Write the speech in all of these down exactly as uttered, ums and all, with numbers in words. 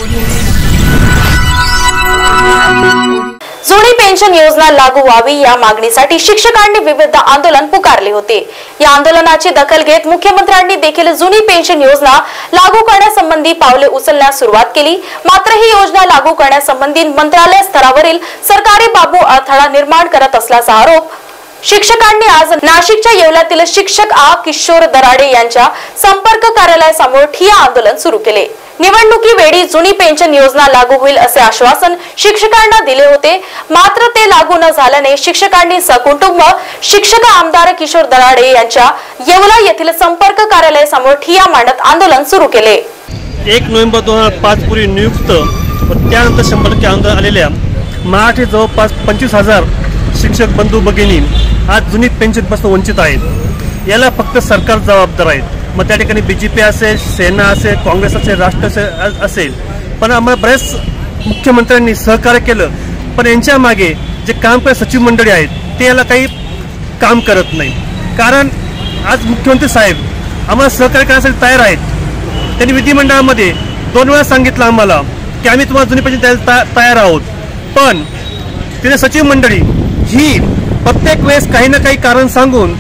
जुनी पेन्शन योजना लागू व्हावी या मागणीसाठी शिक्षकांनी विविध आंदोलन पुकारले होते। या आंदोलनाची दखल घेत मुख्यमंत्र्यांनी देखील जुनी पेन्शन योजना लागू करण्यासंबंधी पावले उचलण्यास सुरुवात केली। मात्र ही योजना लागू करण्यासंबंधी मंत्रालय स्तरावरील सरकारी बाबू अडथळा निर्माण करत असल्याचा आरोप शिक्षकांनी आज नाशिकच्या येवल्यातील शिक्षक आ किशोर दराडे यांच्या संपर्क कार्यालयासमोर ठिय्या आंदोलन सुरू केले। निवडणुकीवेळी जुनी पेन्शन योजना लागू होईल असे आश्वासन शिक्षकांना दिले होते, मात्र ते लागू न झाल्याने शिक्षकांनी सकुटुंब शिक्षक आमदार किशोर दराडे यांच्या येवला येथील संपर्क कार्यालयासमोर ठिय्या मांडत आंदोलन सुरू केले। एक नोव्हेंबर दोन हजार पाच पूर्वी नियुक्त व त्यानंतर शंभर टक्के आमदार आलेल्या मराठी जवळपास पंचवीस हजार शिक्षक बंधू भगिनी आज जुनी पेन्शनपासून वंचित आहेत। याला फक्त सरकार जबाबदार आहे। मग त्या ठिकाणी बीजेपी असेल, सेना असेल, काँग्रेस असेल, राष्ट्र असेल, पण आम्हाला बरेच मुख्यमंत्र्यांनी सहकार्य केलं, पण यांच्या मागे जे काम करणारे सचिव मंडळी आहेत ते याला काही काम करत नाही। कारण आज मुख्यमंत्री साहेब आम्हाला सहकार्य करण्यासाठी तयार आहेत। त्यांनी विधिमंडळामध्ये दोन वेळा सांगितलं आम्हाला की आम्ही तुम्हाला जुनी पेन्शन द्यायला तयार आहोत, पण तिथे सचिव मंडळी ही प्रत्येक वेळेस काही ना काही कारण सांगून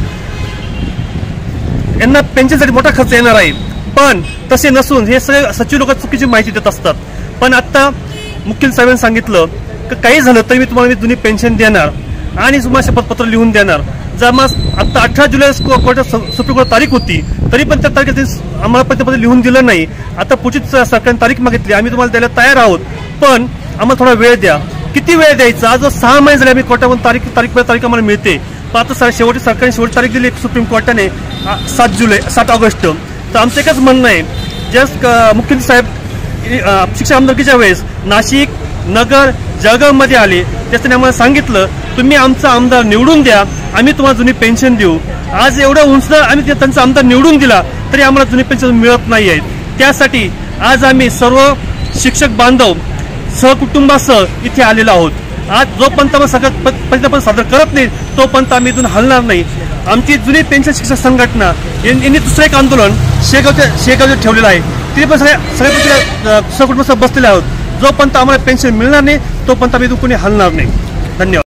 यांना पेन्शनसाठी मोठा खर्च येणार आहे, पण तसे नसून हे सगळे सचिव लोक चुकीची माहिती देत असतात। पण आता मुख्यमंत्री साहेबांनी सांगितलं की काही झालं तरी मी तुम्हाला जुनी पेन्शन देणार आणि तुम्हाला शपथपत्र लिहून देणार। जर मग आता अठरा जुलै कोर्टात सुप्रीम कोर्ट तारीख होती, तरी पण त्या तारखेत आम्हाला पत्रपत्र लिहून दिलं नाही। आता पुढची सरकारने तारीख मागितली, आम्ही तुम्हाला द्यायला तयार आहोत, पण आम्हाला थोडा वेळ द्या। किती वेळ द्यायचा? आज सहा महिने झाले आम्ही कोर्टामध्ये तारीख तारीख तारीख आम्हाला मिळते, पण आता शेवटी सरकारने शेवटी तारीख दिली सुप्रीम कोर्टाने सात जुलै सात ऑगस्ट। तर आमचं एकच म्हणणं आहे, जस्ट मुख्यमंत्री साहेब शिक्षक आमदारकीच्या वेळेस नाशिक, नगर, जळगावमध्ये आले, त्याच्याने आम्हाला सांगितलं तुम्ही आमचा आमदार निवडून द्या, आम्ही तुम्हाला जुनी पेन्शन देऊ। आज एवढं उंच आम्ही त्यांचा आमदार निवडून दिला तरी आम्हाला जुनी पेन्शन मिळत नाही आहे। त्यासाठी आज आम्ही सर्व शिक्षक बांधव सहकुटुंबासह इथे आलेलो आहोत। आज जोपर्यंत सगळं सादर करत नाही तोपर्यंत आम्ही इथून हलणार नाही। आमची जुनी पेन्शन शिक्षक संघटना यांनी दुसरं एक आंदोलन शेगावच्या शेगावच्या ठेवलेलं आहे, तिथे पण सगळ्या सगळ्या सहकुटुंबासह बसलेले आहोत। जोपर्यंत आम्हाला पेन्शन मिळणार नाही तोपर्यंत आम्ही इथून कोणी हलणार नाही। धन्यवाद।